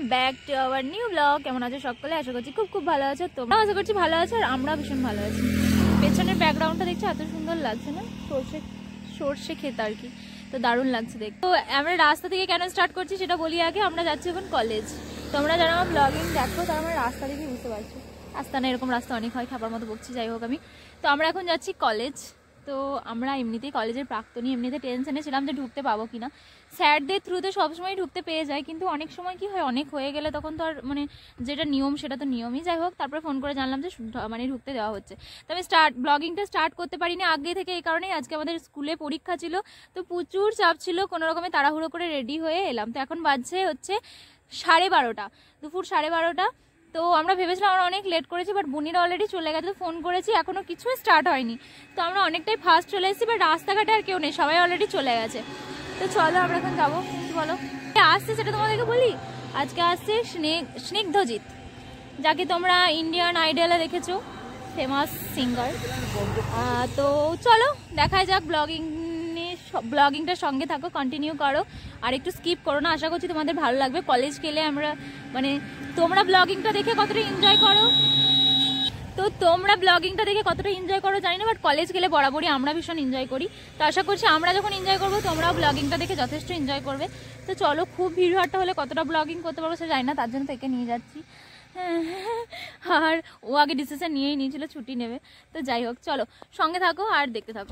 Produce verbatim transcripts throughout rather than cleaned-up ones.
Back to our new blog. কেমন আছো সকলে? আশা করছি খুব খুব ভালো আছো, তোমরা আশা করছি ভালো আছো, আর আমরা ভীষণ ভালো আছি। পেছনের ব্যাকগ্রাউন্ডটা দেখছো এত সুন্দর লাগছে না? সর্ষে সর্ষে ক্ষেত আর কি, তো দারুণ লাগছে দেখতে। তো আমরা রাস্তা থেকে কেন স্টার্ট করছি সেটা বলি আগে। আমরা যাচ্ছি এখন কলেজ। তোমরা যারা আমার ব্লগিং দেখো তারা আমার রাস্তা দেখে বুঝতে পারছো। রাস্তা না, এরকম রাস্তা অনেক হয়, খাবার মতো বকছি, যাই হোক আমি। তো আমরা এখন যাচ্ছি কলেজ। তো আমরা এমনিতেই কলেজের প্রাক্তনী, এমনিতে টেনশনে ছিলাম যে ঢুকতে পাবো কিনা। স্যারদের থ্রুতে সবসময় ঢুকতে পেয়ে যায়, কিন্তু অনেক সময় কি হয়, অনেক হয়ে গেলে তখন তো আর মানে যেটা নিয়ম সেটা তো নিয়মই। যাই হোক, তারপরে ফোন করে জানলাম যে মানে ঢুকতে দেওয়া হচ্ছে। তো আমি স্টার্ট ব্লগিংটা স্টার্ট করতে পারিনি আগে থেকে, এই কারণেই আজকে আমাদের স্কুলে পরীক্ষা ছিল, তো প্রচুর চাপ ছিল, কোনো রকমে তাড়াহুড়ো করে রেডি হয়ে এলাম। তো এখন বাজছে হচ্ছে সাড়ে বারোটা, দুপুর সাড়ে বারোটা। তো আমরা ভেবেছিলাম আমরা অনেক লেট করেছি, বাট বুনিরা অলরেডি চলে গেছে। তো ফোন করেছি, এখনও কিছুই স্টার্ট হয়নি। তো আমরা অনেকটাই ফাস্ট চলে এসেছি, বাট রাস্তাঘাটে আর কেউ নেই, সবাই অলরেডি চলে গেছে। তো চলো আমরা এখন যাবো। কি বলো আসছে সেটা তোমাদেরকে বলি। আজকে আসছে স্নিগ্ধজিৎ, যাকে তোমরা ইন্ডিয়ান আইডলে দেখেছো, ফেমাস সিঙ্গার। তো চলো দেখা যাক। ব্লগিং ব্লগিংটার সঙ্গে থাকো, কন্টিনিউ করো, আর একটু স্কিপ করো না। আশা করছি তোমাদের ভালো লাগবে। কলেজ গেলে আমরা মানে তোমরা ব্লগিংটা দেখে কতটা এনজয় করো, তো তোমরা ব্লগিংটা দেখে কতটা এনজয় করো জানি না, বাট কলেজ গেলে বরাবরই আমরা ভীষণ এনজয় করি। তো আশা করছি আমরা যখন এনজয় করবো তোমরাও ব্লগিংটা দেখে যথেষ্ট এনজয় করবে। তো চলো, খুব ভিড়ভাড়টা হলে কতটা ব্লগিং করতে পারবো সে জানি না, তার জন্য থেকে নিয়ে যাচ্ছি। আর ও আগে ডিসিশন নিয়েই নিয়েছিল ছুটি নেবে। তো যাই হোক, চলো সঙ্গে থাকো আর দেখতে থাকো।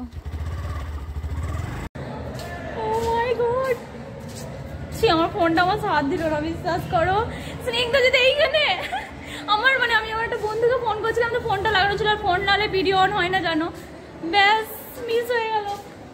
আমার ফোনটা আমার সাথ দিল না, বিশ্বাস করো। স্নিগ্ধজিৎ এইখানে আমার মানে আমি আমার একটা বন্ধুকে ফোন করছিলাম, তো ফোনটা লাগানো ছিল, আর ফোন নালে ভিডিও অন হয় না জানো, ব্যাস মিস হয়ে গেল।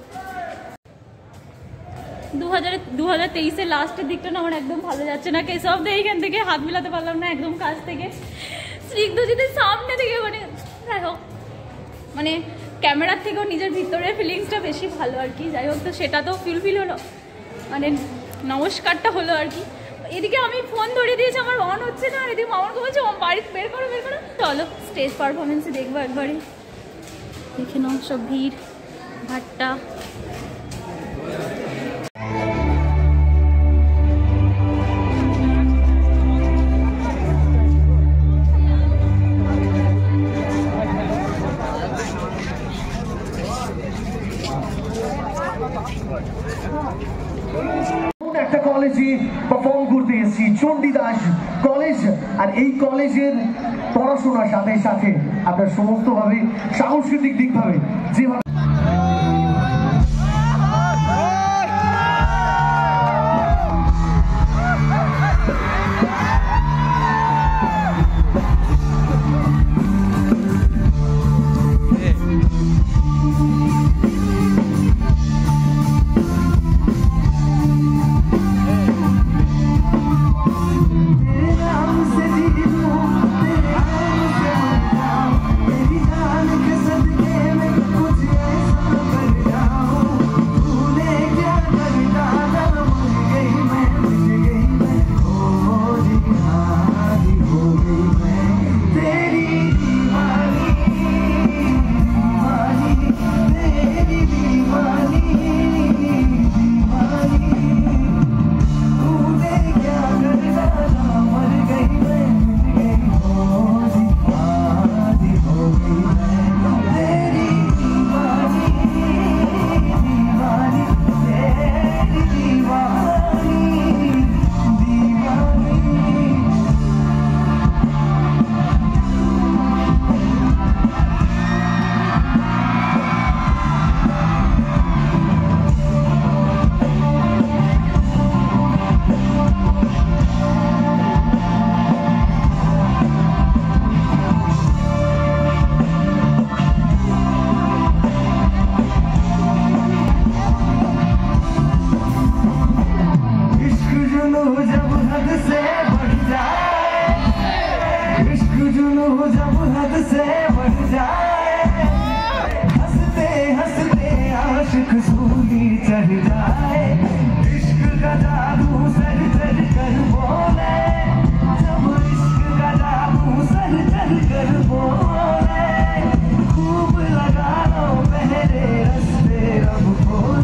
দু হাজার দু হাজার তেইশের লাস্টের দিকটা না আমার একদম ভালো যাচ্ছে না। কেশব দে এইখান থেকে হাত মিলাতে পারলাম না একদম কাছ থেকে, স্নিগ্ধজিতের সামনে থেকে মানে যাই হোক, মানে ক্যামেরার থেকেও নিজের ভিতরের ফিলিংসটা বেশি ভালো আর কি। যাই হোক, তো সেটা তো ফুলফিল হলো, মানে নমস্কারটা হলো আর কি। এদিকে আমি ফোন ধরিয়ে দিয়েছি, আমার অন হচ্ছে না, আর এদিকে মামাকে বলছে বাড়িতে বের করো বের করো। চলো স্টেজ পারফরমেন্সে দেখবো একবারে, দেখে নাও সব ভিড় ভাট্টা। একটা কলেজে পারফর্ম করতে এসেছি, চণ্ডীদাস কলেজ। আর এই কলেজের পড়াশোনার সাথে সাথে আপনার সমস্ত ভাবে সাংস্কৃতিক দিক ভাবে যেভাবে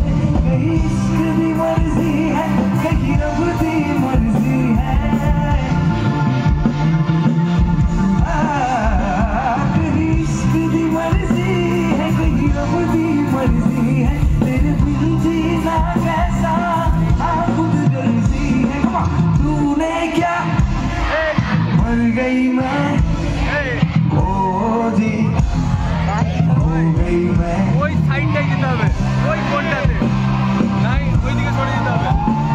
मर्जी है, कहीं रब दी मर्जी है। गई मैं ओ जी हो गई मैं ওই সাইডটাই যেতে হবে ওই কোণটাতে নাই ওইদিকে সরে যেতে হবে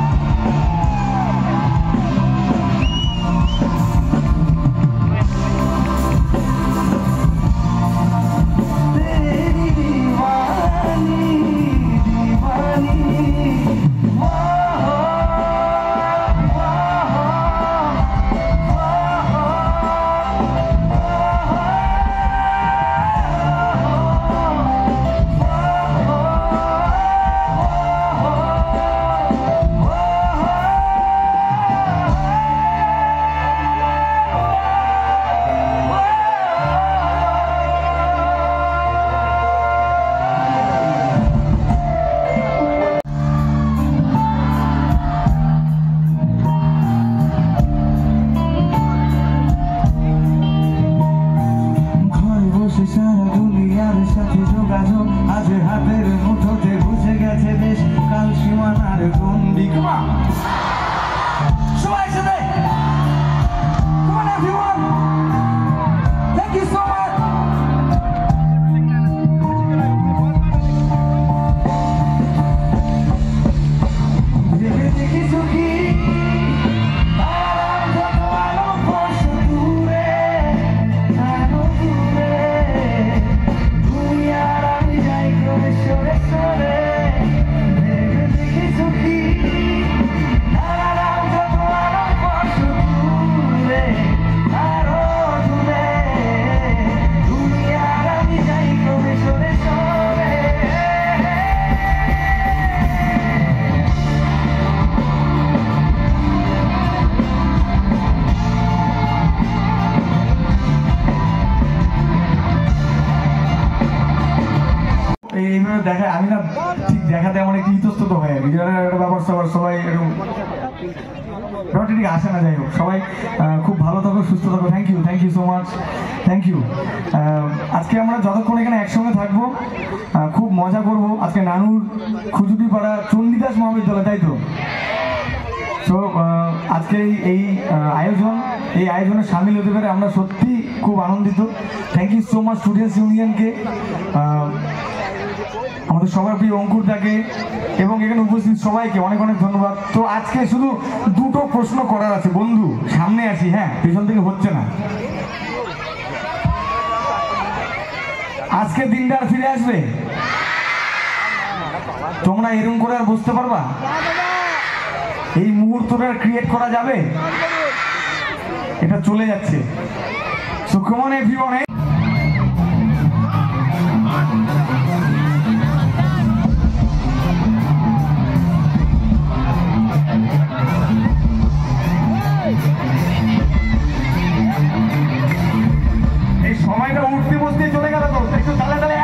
দেখা আমি না ঠিক দেখাতে আমার একটু ইতস্তত হয় একটা ব্যাপার সবার সবাই এরকম ঠিক আসে না। যাই হোক সবাই খুব ভালো থাকো সুস্থ থাকো। Thank you thank you so much thank you. আজকে আমরা যতক্ষণ এখানে একসঙ্গে থাকবো খুব মজা করবো। আজকে নানুর খুজুটিপাড়া চণ্ডীদাস মহাবিদ্যালয়, তাই তো? তো আজকে এই আয়োজন এই আয়োজনে সামিল হতে পারে আমরা সত্যি খুব আনন্দিত। Thank you so much students ইউনিয়নকে, আমাদের সবার প্রিয় অঙ্কুর দাকে এবং এখানে উপস্থিত সবাইকে অনেক অনেক ধন্যবাদ। তো আজকে শুধু দুটো প্রশ্ন করার আছে বন্ধু, সামনে আছি, হ্যাঁ পেছন থেকে হচ্ছে না। আজকে দিনটা আর ফিরে আসবে? তোমরা এরকম করে আর বুঝতে পারবা? এই মুহূর্তটা ক্রিয়েট করা যাবে? এটা চলে যাচ্ছে। So come on everyone. এই সময়টা উঠতে বসতে চলে গেল তো, একটু তালে তালে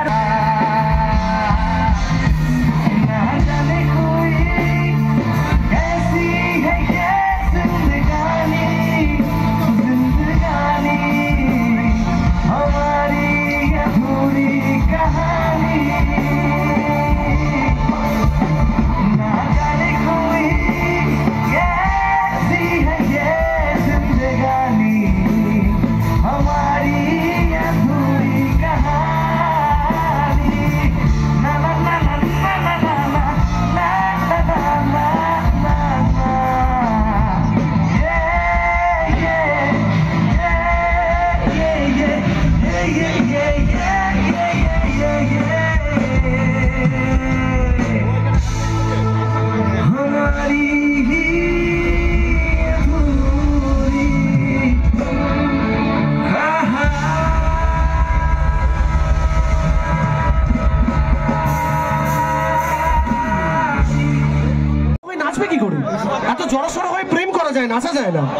নাচা যায় না।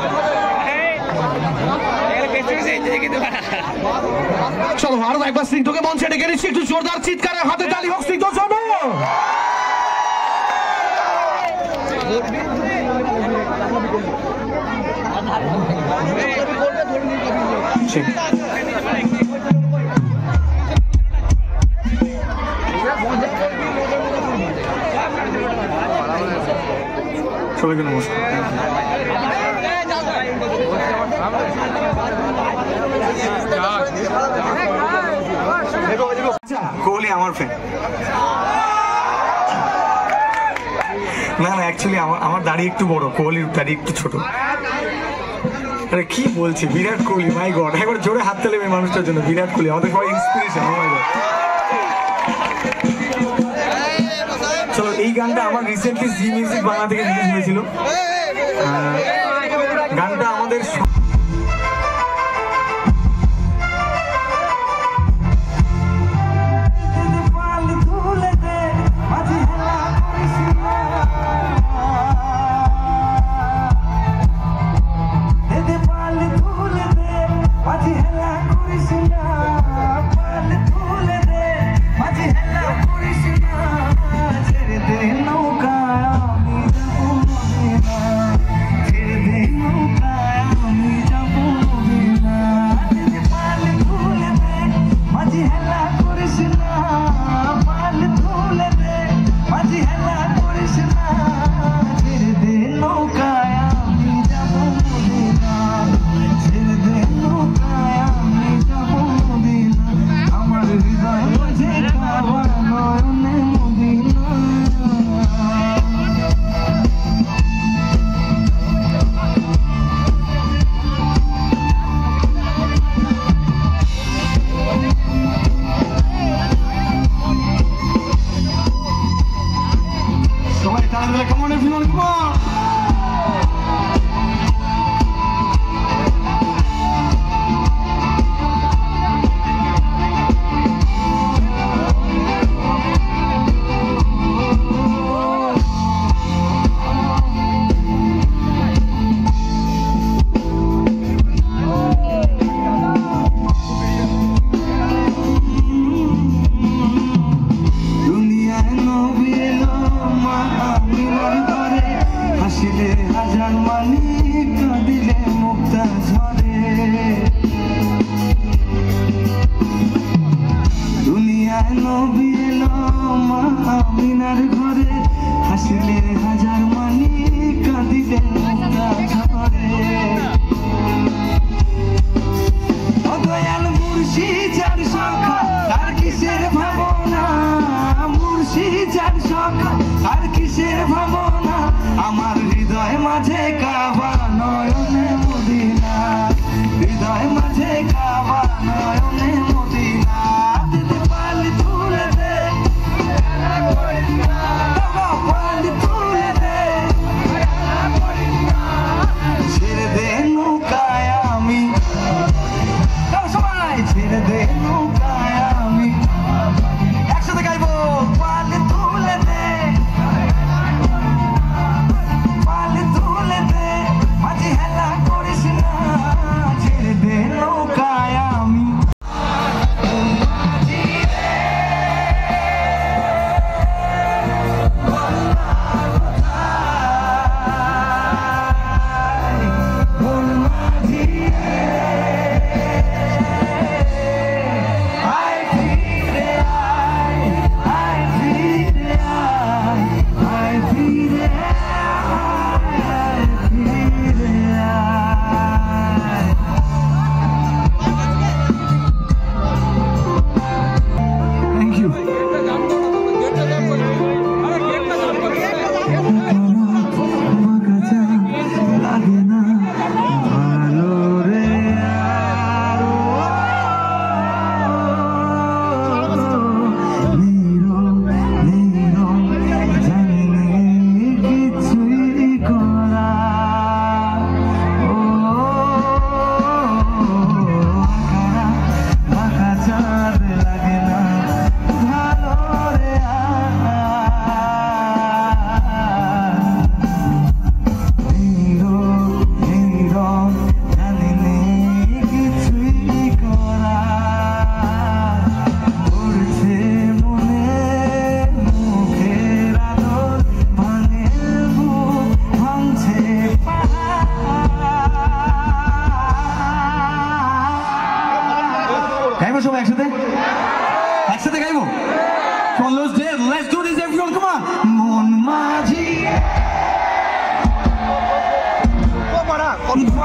চলো আরো একবার স্নিগ্ধকে মঞ্চে ডেকে নিচ্ছি, একটু জোরদার চিৎকারে হাতে তালি হোক স্নিগ্ধর জন্য। সবাইকে নমস্কার। কোহলি আমার ফ্যান। না না অ্যাকচুয়ালি আমার আমার দাড়ি একটু বড়, কোহলির দাড়ি একটু ছোট। আরে কি বলছি, বিরাট কোহলি, মাই গড, একবার জোরে হাত তালে এই মানুষটার জন্য। বিরাট কোহলি আমাদের সবাই ইন্সপিরেশন। ও মাই গড। চলো, এই গানটা আমার রিসেন্টলি জি মিউজিক বাংলা থেকে রিলিজ হয়েছিল। গানটা আমাদের সবাই একসাথে একসাথে গাইবো। Come on, let's do it. Let's do this, everyone. Come on. মন মাঝি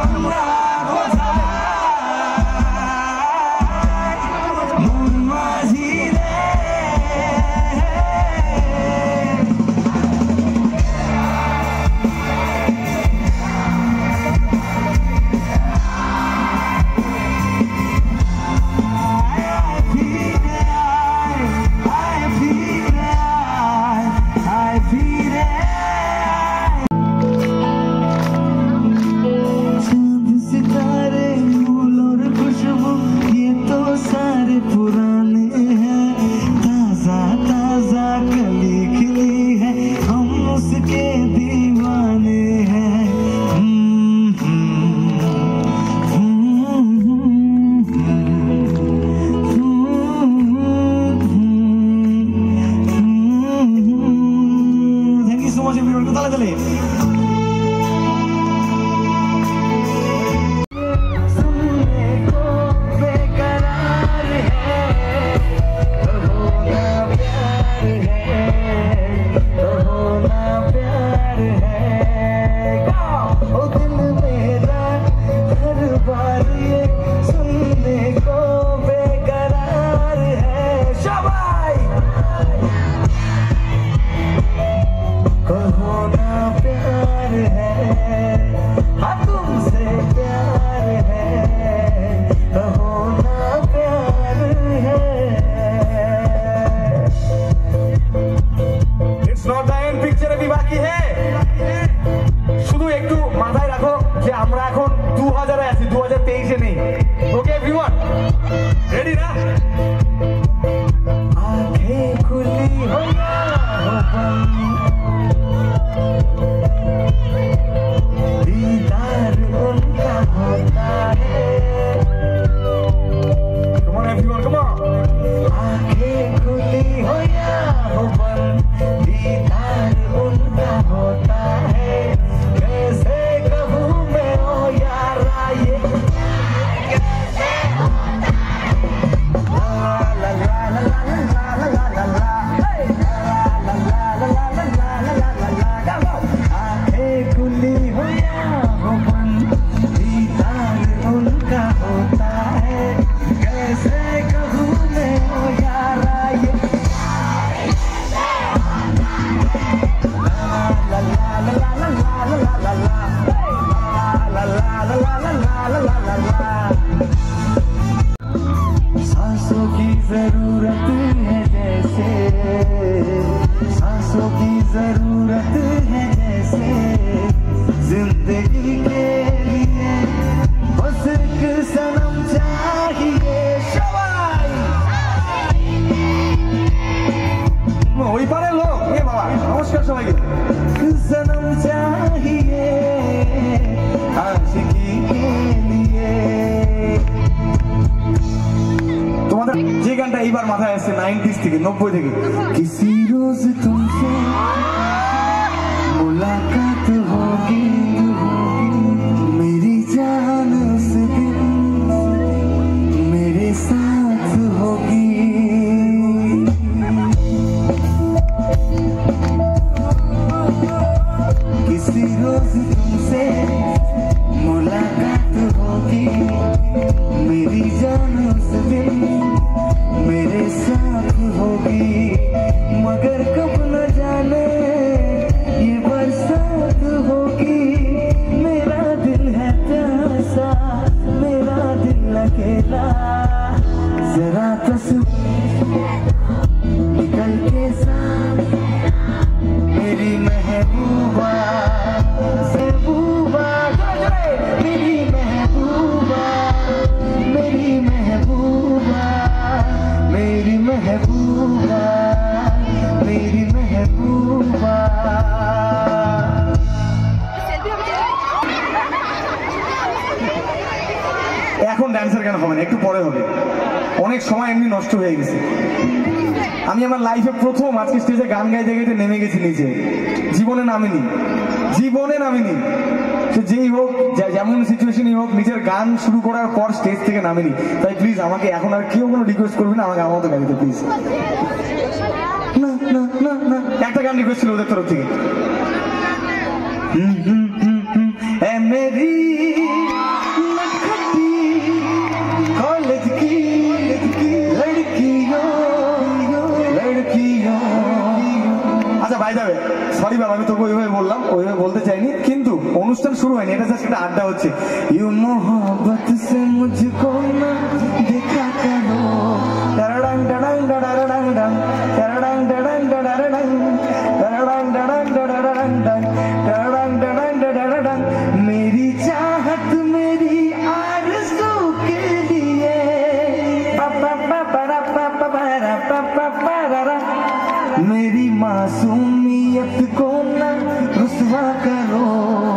আচ্ছা বাই যাবে, সরি বাবা, আমি তোকে ওইভাবে বললাম, ওইভাবে বলতে চাইনি, কিন্তু অনুষ্ঠান শুরু হয়নি, এটা জাস্ট একটা আড্ডা হচ্ছে। ইউ মোহব্বত সে মুঝকো না দেখা করো, ডাডাং ডাডাং ডাডাং ডাং, ডাডাং ডাডাং ডাডাং, ডাডাং ডাডাং ডাডাং ডাং, ডাডাং ডাডাং ডাডাং। मेरी चाहत मेरी आरज़ू के लिए पापा पापा पापा पापा पापा, मेरी मासूमियत को ना रुसवा करो।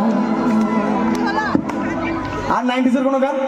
আর নাইনটিজের কোনো গান?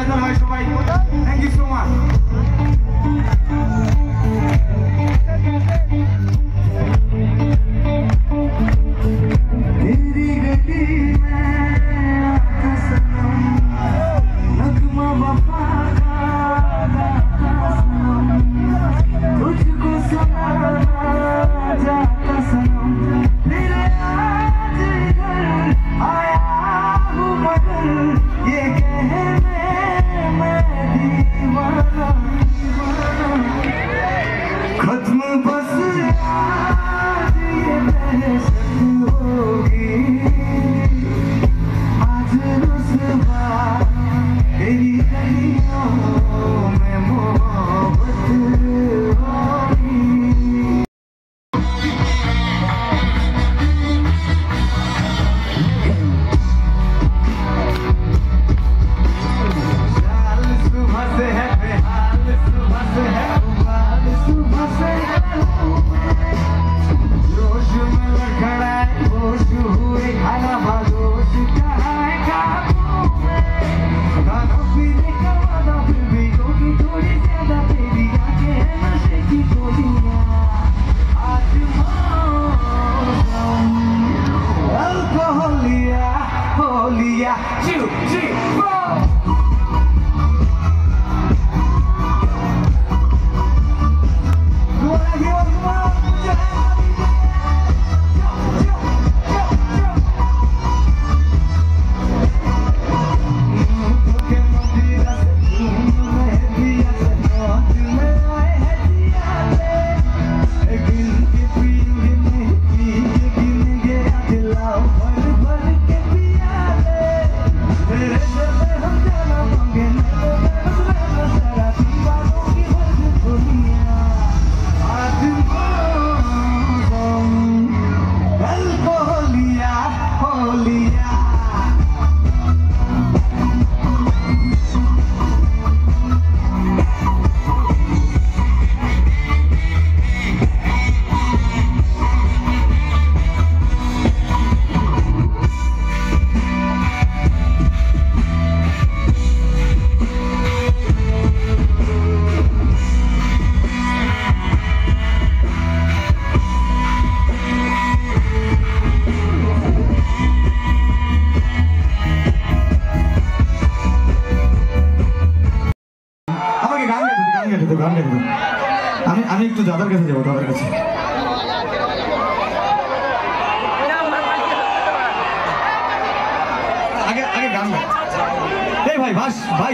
তালে হয় সবাই। Thank you so much. আমি আমি একটু দাদার কাছে যাবো, দাদার কাছে। আগে আগে গান গাই। এই ভাই ভাস ভাই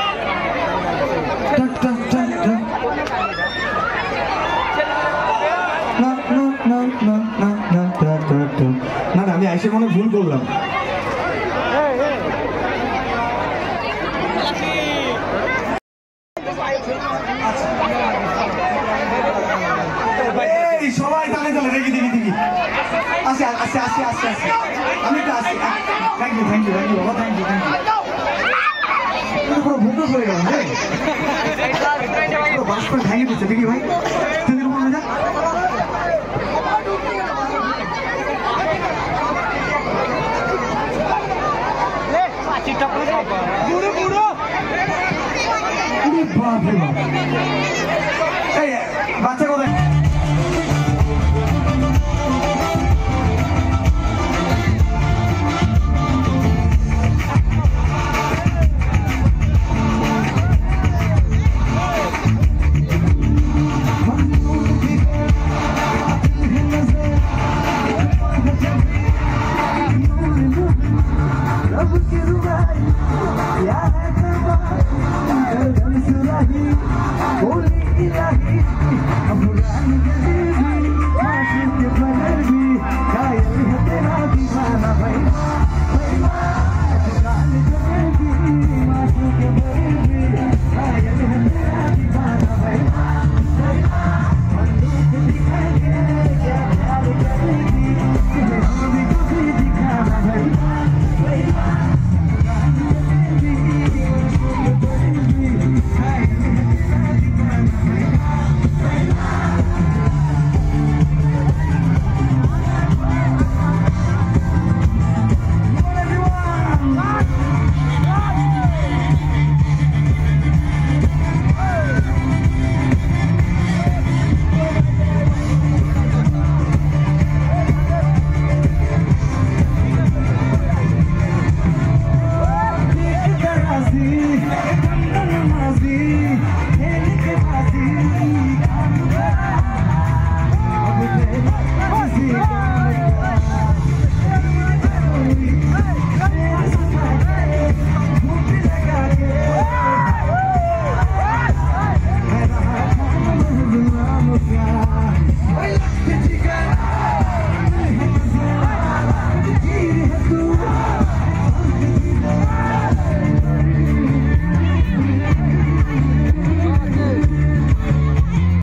না না আমি আইসে মনে ভুল করলাম। সবাই তালে তালে দেখি দেখি দেখি আসে আসে আসে আসে আসে আমি তো আসি। Thank you thank you thank you বাবা, থ্যাংক ইউ থ্যাংক ইউ। পুরো ভুল করে গেলাম রে, পুরো বাস করে ভেঙে দিচ্ছে। দেখি ভাই তুই উপরে যা। পুরো পুরো বাপ রে বাপ।